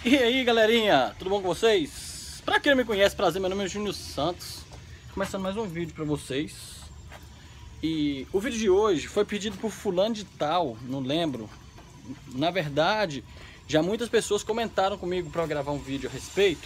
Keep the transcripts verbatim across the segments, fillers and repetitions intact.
E aí galerinha, tudo bom com vocês? Pra quem não me conhece, prazer, meu nome é Júnior Santos. Começando mais um vídeo pra vocês. E o vídeo de hoje foi pedido por fulano de tal, não lembro. Na verdade, já muitas pessoas comentaram comigo pra eu gravar um vídeo a respeito.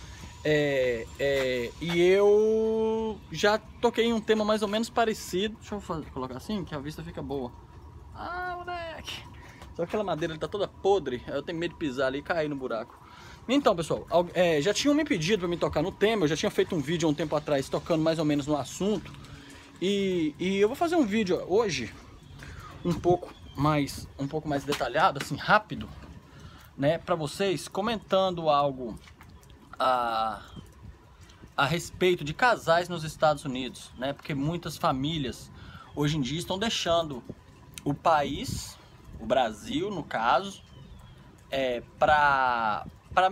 É, é, e eu já toquei em um tema mais ou menos parecido. Deixa eu fazer, colocar assim, que a vista fica boa. Ah, moleque! Só que aquela madeira está toda podre, eu tenho medo de pisar ali e cair no buraco. Então, pessoal, é, já tinham me pedido para me tocar no tema. Eu já tinha feito um vídeo há um tempo atrás tocando mais ou menos no assunto. E, e eu vou fazer um vídeo hoje um pouco mais, um pouco mais detalhado, assim, rápido, né, para vocês, comentando algo a, a respeito de casais nos Estados Unidos, né, porque muitas famílias hoje em dia estão deixando o país, o Brasil no caso, é, para para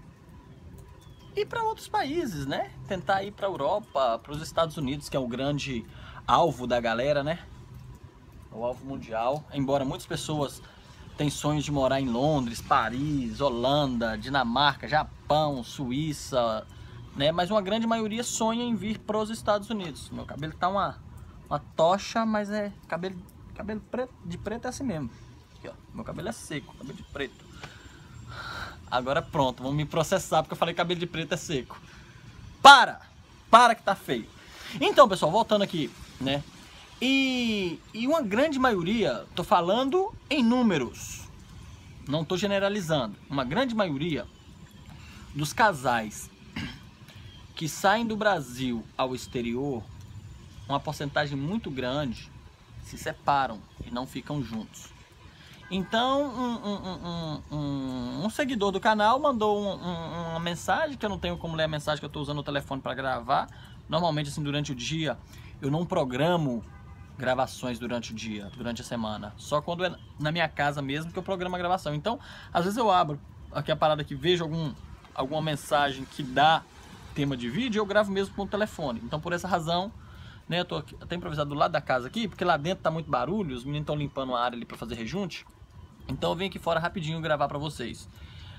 ir para outros países, né? Tentar ir para a Europa, para os Estados Unidos, que é o grande alvo da galera, né? O alvo mundial. Embora muitas pessoas tenham sonhos de morar em Londres, Paris, Holanda, Dinamarca, Japão, Suíça, né? Mas uma grande maioria sonha em vir para os Estados Unidos. Meu cabelo tá uma, uma tocha, mas é cabelo, cabelo preto, de preto é assim mesmo. Aqui, ó. Meu cabelo é seco, cabelo de preto. Agora pronto, vão me processar porque eu falei que cabelo de preto é seco. Para! Para que tá feio. Então, pessoal, voltando aqui, né? E, e uma grande maioria, tô falando em números, não tô generalizando. Uma grande maioria dos casais que saem do Brasil ao exterior, uma porcentagem muito grande, se separam e não ficam juntos. Então, um, um, um, um, um seguidor do canal mandou um, um, uma mensagem, que eu não tenho como ler a mensagem, que eu estou usando o telefone para gravar. Normalmente, assim, durante o dia, eu não programo gravações durante o dia, durante a semana. Só quando é na minha casa mesmo que eu programo a gravação. Então, às vezes eu abro aqui a parada aqui, vejo algum, alguma mensagem que dá tema de vídeo, eu gravo mesmo com o telefone. Então, por essa razão, né, eu tô aqui, até improvisado do lado da casa aqui, porque lá dentro tá muito barulho, os meninos estão limpando a área ali para fazer rejunte. Então eu vim aqui fora rapidinho gravar pra vocês.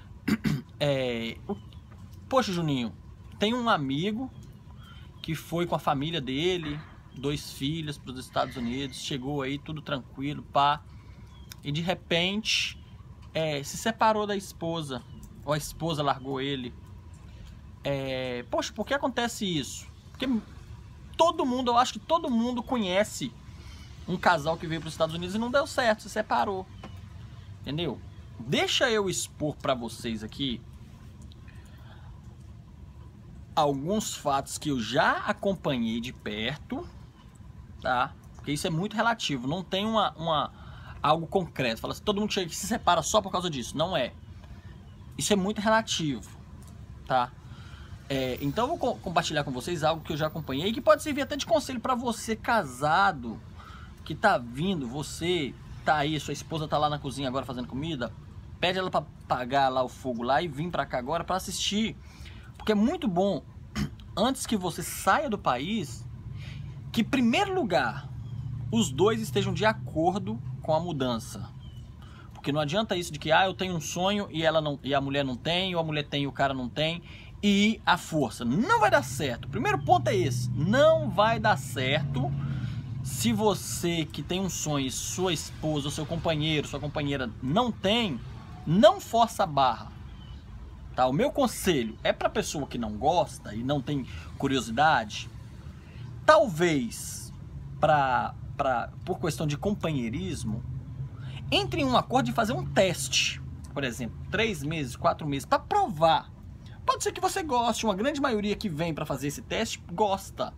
É... Poxa, Juninho, tem um amigo que foi com a família dele, dois filhos, para os Estados Unidos, chegou aí tudo tranquilo, pá, e de repente é, se separou da esposa, ou a esposa largou ele. É... Poxa, por que acontece isso? Porque todo mundo, eu acho que todo mundo conhece um casal que veio para os Estados Unidos e não deu certo, se separou. Entendeu? Deixa eu expor para vocês aqui alguns fatos que eu já acompanhei de perto, tá? Porque isso é muito relativo, não tem uma, uma, algo concreto. Fala assim, todo mundo chega aqui e se separa só por causa disso. Não é. Isso é muito relativo, tá? É, então eu vou co compartilhar com vocês algo que eu já acompanhei, que pode servir até de conselho para você casado, que tá vindo, você... tá aí, sua esposa tá lá na cozinha agora fazendo comida, pede ela para apagar lá o fogo lá e vir para cá agora para assistir, porque é muito bom, antes que você saia do país, que em primeiro lugar os dois estejam de acordo com a mudança, porque não adianta isso de que ah, eu tenho um sonho e ela não, e a mulher não tem, ou a mulher tem e o cara não tem, e a força, não vai dar certo. O primeiro ponto é esse, não vai dar certo. Se você que tem um sonho, sua esposa, seu companheiro, sua companheira não tem, não força a barra, tá? O meu conselho é para pessoa que não gosta e não tem curiosidade, talvez pra, pra, por questão de companheirismo, entre em um acordo de fazer um teste, por exemplo, três meses, quatro meses, para provar. Pode ser que você goste, uma grande maioria que vem para fazer esse teste gosta.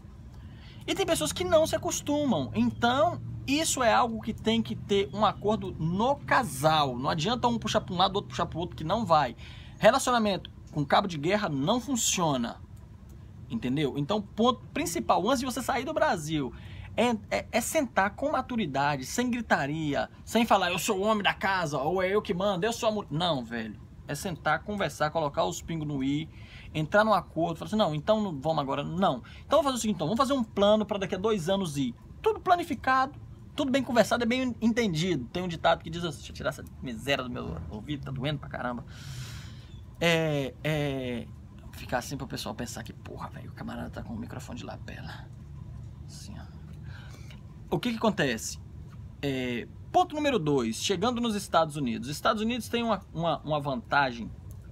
E tem pessoas que não se acostumam. Então, isso é algo que tem que ter um acordo no casal. Não adianta um puxar para um lado, outro puxar para o outro, que não vai. Relacionamento com cabo de guerra não funciona. Entendeu? Então, o ponto principal, antes de você sair do Brasil, é, é, é sentar com maturidade, sem gritaria, sem falar, eu sou o homem da casa, ou é eu que mando, eu sou a mulher. Não, velho. É sentar, conversar, colocar os pingos no i, entrar num acordo, falar assim, não, então não vamos agora, não. Então vamos fazer o seguinte, então, vamos fazer um plano para daqui a dois anos ir. Tudo planificado, tudo bem conversado, é bem entendido. Tem um ditado que diz assim, deixa eu tirar essa miséria do meu ouvido, tá doendo pra caramba. é, é, ficar assim pro pessoal pensar que, porra, velho, o camarada tá com o microfone de lapela. Assim, ó. O que que acontece? É, ponto número dois, chegando nos Estados Unidos. Os Estados Unidos tem uma, uma, uma vantagem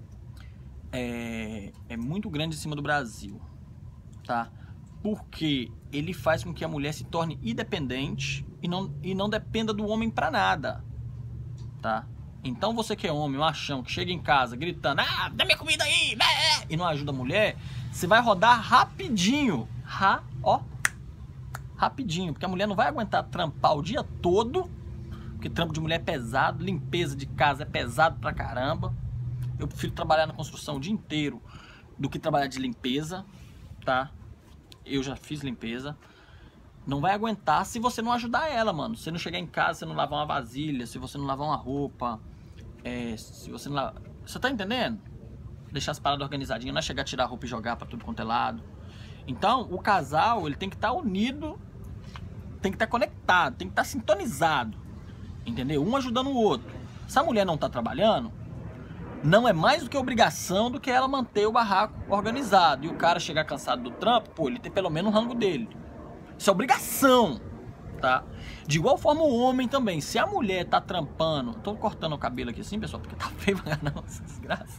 é, é muito grande em cima do Brasil, tá? Porque ele faz com que a mulher se torne independente e não, e não dependa do homem pra nada, tá? Então você que é homem, machão, que chega em casa gritando, ah, dá minha comida aí, e não ajuda a mulher, você vai rodar rapidinho, ra, ó, rapidinho, porque a mulher não vai aguentar trampar o dia todo, porque trampo de mulher é pesado, limpeza de casa é pesado pra caramba. Eu prefiro trabalhar na construção o dia inteiro do que trabalhar de limpeza, tá? Eu já fiz limpeza. Não vai aguentar se você não ajudar ela, mano. Se você não chegar em casa, se você não lavar uma vasilha, se você não lavar uma roupa, é, se você não lavar... Você tá entendendo? Deixar as paradas organizadinhas, não é chegar a tirar a roupa e jogar pra tudo quanto é lado. Então, o casal, ele tem que estar unido, tem que estar conectado, tem que estar sintonizado, entendeu? Um ajudando o outro. Se a mulher não tá trabalhando, não é mais do que obrigação do que ela manter o barraco organizado. E o cara chegar cansado do trampo, pô, ele tem pelo menos o rango dele. Isso é obrigação, tá? De igual forma o homem também. Se a mulher tá trampando... Tô cortando o cabelo aqui assim, pessoal, porque tá feio pra caramba, desgraça.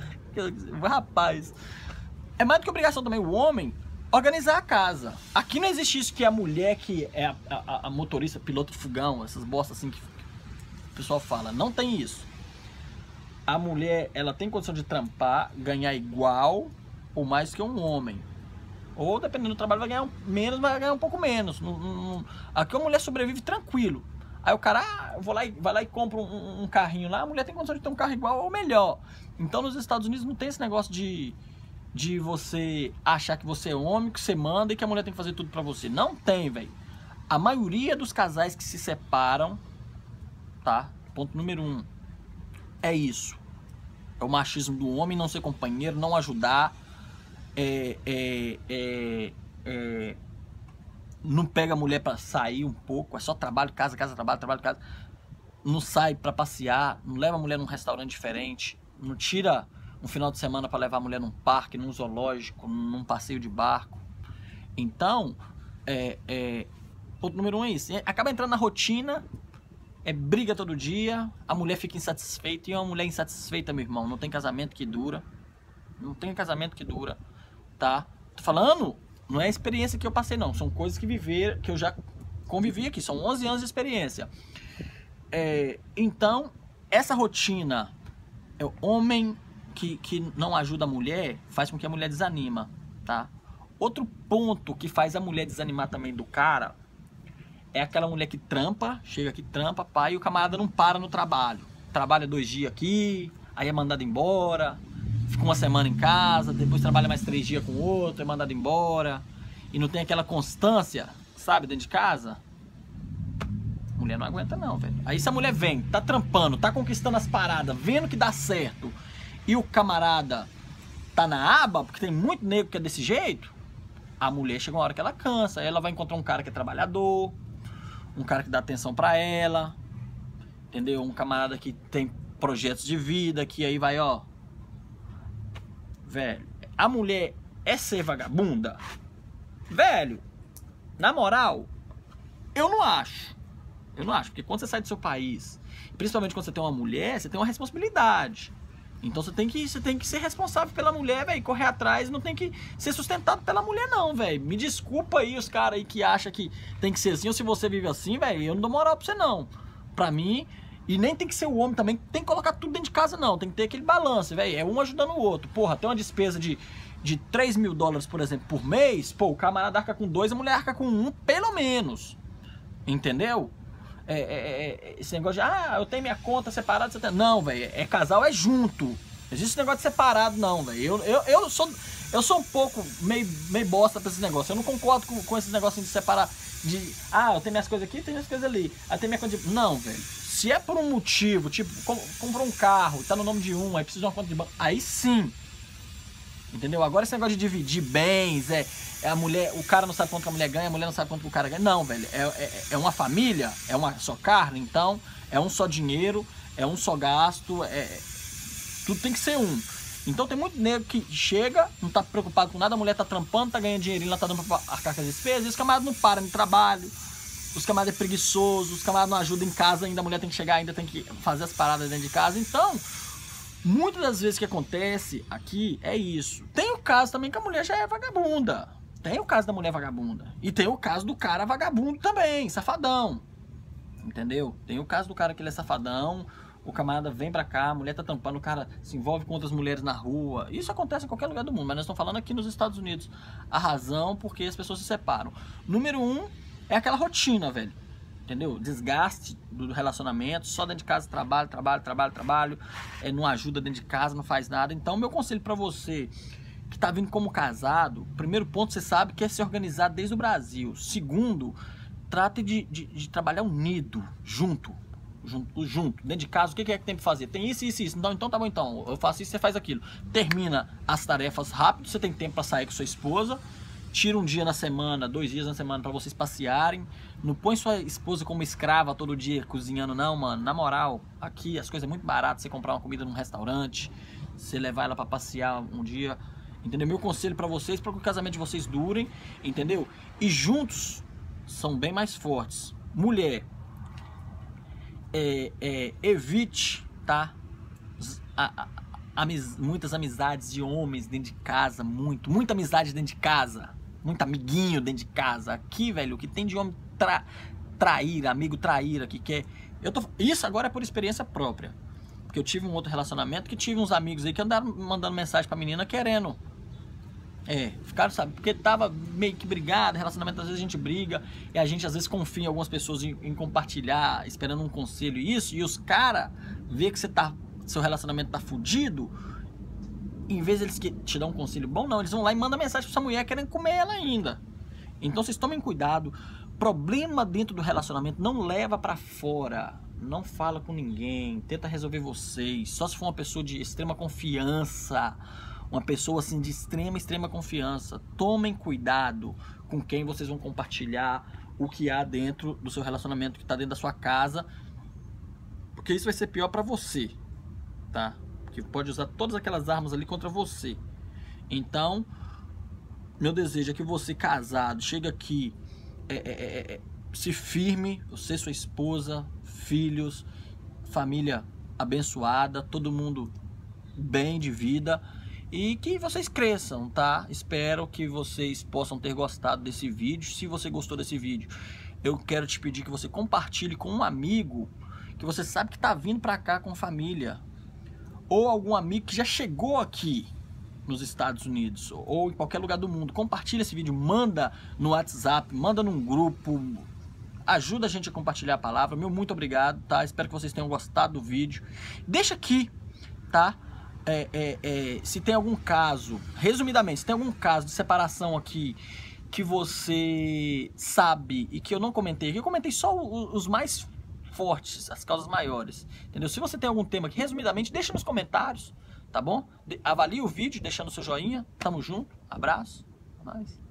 Rapaz, é mais do que obrigação também o homem organizar a casa. Aqui não existe isso que a mulher que é a, a, a motorista, piloto de fogão, essas bostas assim que o pessoal fala. Não tem isso. A mulher, ela tem condição de trampar, ganhar igual ou mais que um homem. Ou dependendo do trabalho vai ganhar menos, vai ganhar um pouco menos. Não, não, aqui a mulher sobrevive tranquilo. Aí o cara, ah, eu vou lá e, vai lá e compra um, um carrinho lá, a mulher tem condição de ter um carro igual ou melhor. Então nos Estados Unidos não tem esse negócio de, de você achar que você é homem, que você manda e que a mulher tem que fazer tudo pra você. Não tem, velho. A maioria dos casais que se separam, tá? Ponto número um. É isso. É o machismo do homem não ser companheiro, não ajudar. É, é, é, é, não pega a mulher pra sair um pouco. É só trabalho, casa, casa, trabalho, trabalho, casa. Não sai pra passear. Não leva a mulher num restaurante diferente. Não tira um final de semana pra levar a mulher num parque, num zoológico, num passeio de barco. Então, é, é, ponto número um é isso. Acaba entrando na rotina. É briga todo dia, a mulher fica insatisfeita. E uma mulher insatisfeita, meu irmão, não tem casamento que dura. Não tem casamento que dura, tá? Tô falando, não é a experiência que eu passei não. São coisas que viver, que eu já convivi aqui. São onze anos de experiência. É, então, essa rotina, é o homem que, que não ajuda a mulher, faz com que a mulher desanima, tá? Outro ponto que faz a mulher desanimar também do cara é aquela mulher que trampa, chega aqui, trampa, pai, e o camarada não para no trabalho. Trabalha dois dias aqui, aí é mandado embora, fica uma semana em casa, depois trabalha mais três dias com o outro, é mandado embora. E não tem aquela constância, sabe, dentro de casa. Mulher não aguenta não, velho. Aí se a mulher vem, tá trampando, tá conquistando as paradas, vendo que dá certo, e o camarada tá na aba, porque tem muito nego que é desse jeito, a mulher chega uma hora que ela cansa, aí ela vai encontrar um cara que é trabalhador, um cara que dá atenção pra ela, entendeu? Um camarada que tem projetos de vida, que aí vai, ó. Velho, a mulher é ser vagabunda? Velho, na moral, eu não acho. Eu não acho, porque quando você sai do seu país, principalmente quando você tem uma mulher, você tem uma responsabilidade. Então você tem que, você tem que ser responsável pela mulher, velho, correr atrás, não tem que ser sustentado pela mulher não, velho. Me desculpa aí os caras aí que acham que tem que ser assim, ou se você vive assim, velho, eu não dou moral pra você não. Pra mim, e nem tem que ser o homem também, tem que colocar tudo dentro de casa não, tem que ter aquele balanço, velho, é um ajudando o outro. Porra, tem uma despesa de, de três mil dólares, por exemplo, por mês, pô, o camarada arca com dois, a mulher arca com um, pelo menos. Entendeu? É, é, é, esse negócio de, ah, eu tenho minha conta separada, você tem... Não, velho, é casal, é junto. Existe esse negócio de separado, não, velho. Eu, eu, eu, sou, eu sou um pouco meio, meio bosta pra esse negócio. Eu não concordo com, com esses negocinhos de separar. De, ah, eu tenho minhas coisas aqui, tenho minhas coisas ali. Aí tem minha coisa de... Não, velho. Se é por um motivo, tipo, com, comprou um carro, tá no nome de um, aí precisa de uma conta de banco, aí sim. Entendeu? Agora esse negócio de dividir bens, é, é a mulher, o cara não sabe quanto que a mulher ganha, a mulher não sabe quanto que o cara ganha. Não, velho, é, é, é uma família, é uma só carne, então é um só dinheiro, é um só gasto, é, tudo tem que ser um. Então tem muito negro que chega, não tá preocupado com nada, a mulher tá trampando, tá ganhando dinheirinho, ela tá dando pra arcar com as despesas, e os camaradas não param de trabalho, os camaradas é preguiçoso, os camaradas não ajudam em casa ainda, a mulher tem que chegar ainda, tem que fazer as paradas dentro de casa. Então, muitas das vezes que acontece aqui é isso. Tem o caso também que a mulher já é vagabunda. Tem o caso da mulher vagabunda. E tem o caso do cara vagabundo também, safadão. Entendeu? Tem o caso do cara que ele é safadão, o camarada vem pra cá, a mulher tá tampando, o cara se envolve com outras mulheres na rua. Isso acontece em qualquer lugar do mundo, mas nós estamos falando aqui nos Estados Unidos. A razão porque as pessoas se separam. Número um é aquela rotina, velho. Entendeu? Desgaste do relacionamento, só dentro de casa, trabalho, trabalho, trabalho, trabalho, é, não ajuda dentro de casa, não faz nada. Então, meu conselho pra você que tá vindo como casado, primeiro ponto, você sabe que é se organizar desde o Brasil. Segundo, trate de, de, de trabalhar unido, junto, junto, junto, dentro de casa. O que é que tem pra fazer? Tem isso, isso, isso. Então, então tá bom, então, eu faço isso, você faz aquilo. Termina as tarefas rápido, você tem tempo pra sair com sua esposa. Tira um dia na semana, dois dias na semana pra vocês passearem. Não põe sua esposa como escrava todo dia cozinhando, não, mano. Na moral, aqui as coisas é muito barato. Você comprar uma comida num restaurante, você levar ela pra passear um dia, entendeu? Meu conselho pra vocês, pra que o casamento de vocês durem, entendeu? E juntos são bem mais fortes. Mulher, é, é, evite, tá? A, a, amiz, muitas amizades de homens dentro de casa, muito, muita amizade dentro de casa. Muito amiguinho dentro de casa. Aqui, velho, o que tem de homem tra... traíra, amigo traíra, que quer... Eu tô... Isso agora é por experiência própria. Porque eu tive um outro relacionamento que tive uns amigos aí que andaram mandando mensagem pra menina querendo. É, ficaram, sabe? Porque tava meio que brigado, relacionamento às vezes a gente briga, e a gente às vezes confia em algumas pessoas em, em compartilhar, esperando um conselho e isso, e os caras vê que você tá... seu relacionamento tá fudido. Em vez de eles te dar um conselho bom, não, eles vão lá e mandam mensagem pra essa mulher querendo comer ela ainda. Então vocês tomem cuidado. Problema dentro do relacionamento não leva pra fora. Não fala com ninguém. Tenta resolver vocês. Só se for uma pessoa de extrema confiança. Uma pessoa assim de extrema, extrema confiança. Tomem cuidado com quem vocês vão compartilhar o que há dentro do seu relacionamento, que tá dentro da sua casa. Porque isso vai ser pior pra você, tá? Que pode usar todas aquelas armas ali contra você. Então, meu desejo é que você, casado, chegue aqui, é, é, é, se firme, você, sua esposa, filhos, família abençoada, todo mundo bem de vida, e que vocês cresçam, tá? Espero que vocês possam ter gostado desse vídeo. Se você gostou desse vídeo, eu quero te pedir que você compartilhe com um amigo que você sabe que tá vindo pra cá com família, ou algum amigo que já chegou aqui nos Estados Unidos, ou em qualquer lugar do mundo. Compartilha esse vídeo, manda no WhatsApp, manda num grupo, ajuda a gente a compartilhar a palavra. Meu muito obrigado, tá? Espero que vocês tenham gostado do vídeo. Deixa aqui, tá? É, é, é, se tem algum caso, resumidamente, se tem algum caso de separação aqui que você sabe e que eu não comentei aqui, eu comentei só os mais fortes, as causas maiores, entendeu? Se você tem algum tema aqui, resumidamente, deixa nos comentários, tá bom? Avalie o vídeo, deixando seu joinha, tamo junto, abraço, até mais.